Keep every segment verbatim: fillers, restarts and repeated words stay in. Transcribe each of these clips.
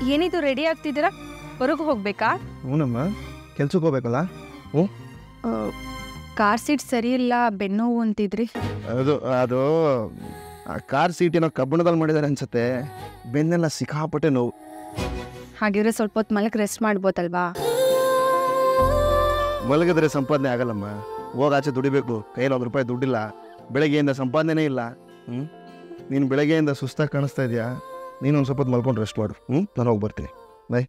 ಏನಿದು ರೆಡಿ ಆಗ್ತಿದ್ದೀರಾ? ಹೊರಗೆ ಹೋಗ್ಬೇಕಾ? ಹ್ಞೂನಮ್ಮ, ಕೆಲ್ಸಕ್ಕೆ ಹೋಗ್ಬೇಕಲ್ಲ. ಹ್ಞೂ, ಕಾರ್ ಸೀಟ್ ಸರಿ ಇಲ್ಲ, ಬೆನ್ನೋವು ಅಂತಿದ್ರಿ. ಅದು ಅದು ಕಾರ್ ಸೀಟಿನ ಕಬ್ಬಣದಲ್ಲಿ ಮಾಡಿದ್ದಾರೆ ಅನ್ಸುತ್ತೆ. ಬೆನ್ನೆಲ್ಲ ಸಿಕ್ಕಾಪಟ್ಟೆ ನೋವು. ಹಾಗಿದ್ರೆ ಸ್ವಲ್ಪ ಹೊತ್ತು ಮಲಕ್ ರೆಸ್ಟ್ ಮಾಡ್ಬೋದಲ್ವಾ? ಮಲಗಿದ್ರೆ ಸಂಪಾದನೆ ಆಗಲ್ಲಮ್ಮ. ಹೋಗಿ ಆಚೆ ದುಡಿಬೇಕು. ಕೈಯಲ್ಲಿ ಒಂದು ರೂಪಾಯಿ ದುಡ್ಡಿಲ್ಲ. ಬೆಳಗ್ಗೆಯಿಂದ ಸಂಪಾದನೆ ಇಲ್ಲ. ಹ್ಞೂ, ನೀನು ಬೆಳಗ್ಗೆಯಿಂದ ಸುಸ್ತಾಗಿ ಕಾಣಿಸ್ತಾ ಇದೆಯಾ? ನೀನು ಒಂದು ಸ್ವಲ್ಪ ಹೊತ್ತು ಮಲ್ಕೊಂಡು ರೆಸ್ಟ್ ಮಾಡು. ಹ್ಞೂ, ನಾನು ಹೋಗಿ ಬರ್ತೀನಿ. ಬಾಯ್.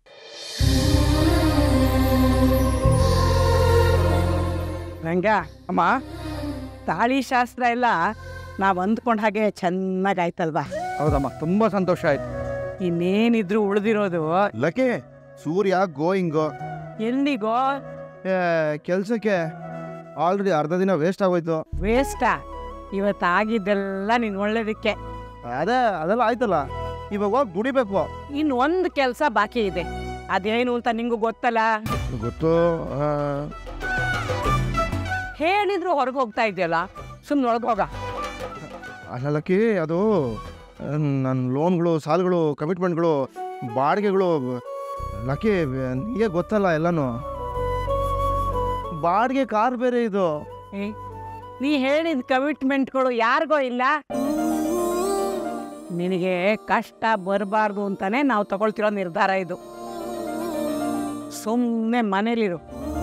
ರಂಗ ಅಮ್ಮ, ತಾಳಿ ಶಾಸ್ತ್ರ ಎಲ್ಲ ನಾವು ಅಂದ್ಕೊಂಡ ಹಾಗೆ ಚೆನ್ನಾಗಾಯ್ತಲ್ವಾ? ಹೌದಮ್ಮ, ತುಂಬ ಸಂತೋಷ ಆಯ್ತು. ಇನ್ನೇನಿದ್ರು ಉಳಿದಿರೋದು ಲಕ್ಕೆ ಸೂರ್ಯ ಗೋಯಿಂಗೋ ಎಲ್ಲಿಗೋ? ಕೆಲಸಕ್ಕೆ ಆಲ್ರೆಡಿ ಅರ್ಧ ದಿನ ವೇಸ್ಟ್ ಆಗೋಯ್ತು. ವೇಸ್ಟಾ? ಇವತ್ತಾಗಿದ್ದೆಲ್ಲ ನೀನು ಒಳ್ಳೇದಕ್ಕೆ. ಅದೇ ಅದೆಲ್ಲ ಆಯ್ತಲ್ಲ, ಇವಾಗ ಹೋಗಿ ದುಡಿಬೇಕು. ಇನ್ನು ಒಂದು ಕೆಲಸ ಬಾಕಿ ಇದೆ. ಅದೇನು ಅಂತ ನಿಂಗೂ ಗೊತ್ತಲ್ಲ? ಗೊತ್ತು. ಹೇಳಿದ್ರು ಹೊರಗೆ ಹೋಗ್ತಾ ಇದೆಯಲ್ಲ, ಸುಮ್ಮನೆ ಒಳಗೆ ಹೋಗ. ಅಲ್ಲಕ್ಕಿ, ಅದು ನನ್ನ ಲೋನ್ಗಳು, ಸಾಲಗಳು, ಕಮಿಟ್ಮೆಂಟ್ಗಳು, ಬಾಡಿಗೆಗಳು. ಲಕ್ಕಿ, ನಿಮಗೆ ಗೊತ್ತಲ್ಲ ಎಲ್ಲನೂ. ಬಾಡಿಗೆ ಕಾರ್ ಬೇರೆ ಇದು. ಏ, ನೀ ಹೇಳಿದ ಕಮಿಟ್ಮೆಂಟ್ಗಳು ಯಾರಿಗೋ ಇಲ್ಲ. ನಿನಗೆ ಕಷ್ಟ ಬರಬಾರ್ದು ಅಂತಾನೆ ನಾವು ತಗೊಳ್ತಿರೋ ನಿರ್ಧಾರ ಇದು. ಸುಮ್ಮನೆ ಮನೇಲಿರು.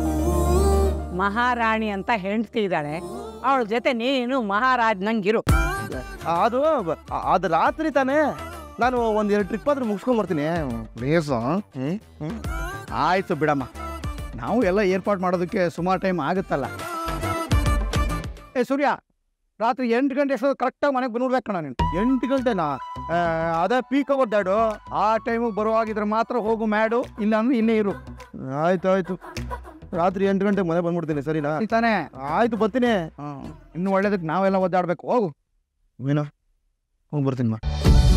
ಮಹಾರಾಣಿ ಅಂತ ಹೆಂಡ್ತಿ ಇದ್ದಾಳೆ, ಅವಳ ಜೊತೆ ನೀನು ಮಹಾರಾಜ್ ನಂಗಿರು. ಅದು ಅದು ರಾತ್ರಿ ತಾನೇ. ನಾನು ಒಂದು ಎರಡು ಟ್ರಿಪ್ ಆದ್ರೂ ಮುಗಿಸ್ಕೊಂಡ್ ಬರ್ತೀನಿ. ಪ್ಲೀಸ್. ಹ್ಞೂ ಹ್ಞೂ ಆಯಿತು ಬಿಡಮ್ಮ, ನಾವು ಎಲ್ಲ ಏರ್ಪಾಡು ಮಾಡೋದಕ್ಕೆ ಸುಮಾರು ಟೈಮ್ ಆಗುತ್ತಲ್ಲ. ಏ ಸೂರ್ಯ, ರಾತ್ರಿ ಎಂಟು ಗಂಟೆ ಎಷ್ಟೋ ಕರೆಕ್ಟಾಗಿ ಮನೆಗೆ ಬಂದ್ಬಿಡ್ಬೇಕು ಕಣ ನೀನು. ಎಂಟು ಗಂಟೆನಾ? ಅದೇ ಪೀಕ್ ಅವರ್ ಡ್ಯಾಡು. ಆ ಟೈಮಿಗೆ ಬರುವಾಗಿದ್ರೆ ಮಾತ್ರ ಹೋಗು ಮ್ಯಾಡು, ಇಲ್ಲ ಅಂದ್ರೆ ಇನ್ನೇ ಇರು. ಆಯ್ತು ಆಯ್ತು, ರಾತ್ರಿ ಎಂಟು ಗಂಟೆಗೆ ಮನೆ ಬಂದ್ಬಿಡ್ತೀನಿ. ಸರಿನಾ? ತಾನೇ? ಆಯ್ತು, ಬರ್ತೀನಿ. ಹಾಂ, ಇನ್ನು ಒಳ್ಳೇದಕ್ಕೆ ನಾವೆಲ್ಲ ಒದ್ದಾಡಬೇಕು. ಹೋಗು ಮೀನಾ, ಹೋಗಿ ಬರ್ತೀನಿ ಮಾ.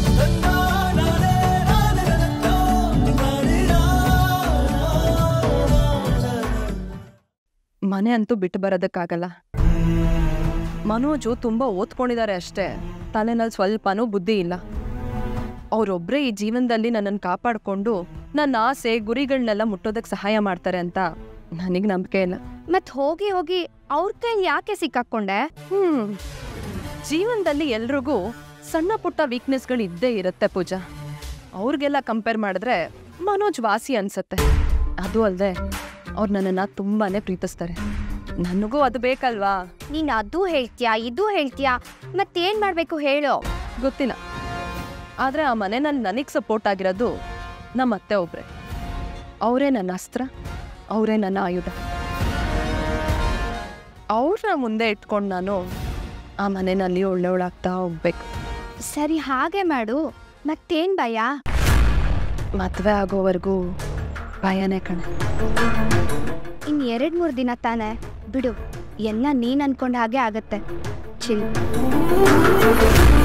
ಮನೆ ಅಂತೂ ಬಿಟ್ಟು ಬರೋದಕ್ಕಾಗಲ್ಲ. ಮನೋಜು ತುಂಬ ಓದ್ಕೊಂಡಿದ್ದಾರೆ ಅಷ್ಟೇ, ತಲೆನಲ್ಲಿ ಸ್ವಲ್ಪನೂ ಬುದ್ಧಿ ಇಲ್ಲ. ಅವರೊಬ್ಬರೇ ಈ ಜೀವನದಲ್ಲಿ ನನ್ನನ್ನು ಕಾಪಾಡಿಕೊಂಡು ನನ್ನ ಆಸೆ ಗುರಿಗಳನ್ನೆಲ್ಲ ಮುಟ್ಟೋದಕ್ಕೆ ಸಹಾಯ ಮಾಡ್ತಾರೆ ಅಂತ ನನಗೆ ನಂಬಿಕೆ ಇಲ್ಲ. ಮತ್ ಹೋಗಿ ಹೋಗಿ ಅವ್ರ ಕೈ ಯಾಕೆ ಸಿಕ್ಕಾಕೊಂಡೆ? ಹ್ಮ್ ಜೀವನದಲ್ಲಿ ಎಲ್ರಿಗೂ ಸಣ್ಣ ಪುಟ್ಟ ವೀಕ್ನೆಸ್ಗಳು ಇದ್ದೇ ಇರುತ್ತೆ ಪೂಜಾ. ಅವ್ರಿಗೆಲ್ಲ ಕಂಪೇರ್ ಮಾಡಿದ್ರೆ ಮನೋಜ್ ವಾಸಿ ಅನ್ಸತ್ತೆ. ಅದು ಅಲ್ಲದೆ ಅವ್ರು ನನ್ನನ್ನು ತುಂಬಾನೇ ಪ್ರೀತಿಸ್ತಾರೆ. ನನಗೂ ಅದು ಬೇಕಲ್ವಾ? ನೀನ್ ಅದು ಹೇಳ್ತೀಯಾ, ಇದು ಹೇಳ್ತೀಯಾ, ಮತ್ತೇನ್ ಮಾಡ್ಬೇಕು ಹೇಳೋ? ಗೊತ್ತಿಲ್ಲ. ಆದ್ರೆ ಆ ಮನೆಯಲ್ಲಿ ನನಗೆ ಸಪೋರ್ಟ್ ಆಗಿರೋದು ನಮ್ಮ ಅತ್ತೆ ಒಬ್ರೆ. ಅವರೇ ನನ್ನ ಅಸ್ತ್ರ, ಅವರೇ ನನ್ನ ಆಯುಧ. ಅವ್ರನ್ನ ಮುಂದೆ ಇಟ್ಕೊಂಡು ನಾನು ಆ ಮನೆಯಲ್ಲಿ ಒಳ್ಳೆಯವಳಾಗ್ತಾ ಹೋಗ್ಬೇಕು. ಸರಿ, ಹಾಗೆ ಮಾಡು. ಮತ್ತೇನ್ ಭಯ? ಮದುವೆ ಆಗೋವರೆಗೂ ಭಯನೇ ಕಣೆ. ಇನ್ ಎರಡ್ ಮೂರ್ ದಿನ ತಾನೆ, ಬಿಡು. ಎಲ್ಲ ನೀನ್ ಅನ್ಕೊಂಡ ಹಾಗೆ ಆಗತ್ತೆ. ಚಿಲ್.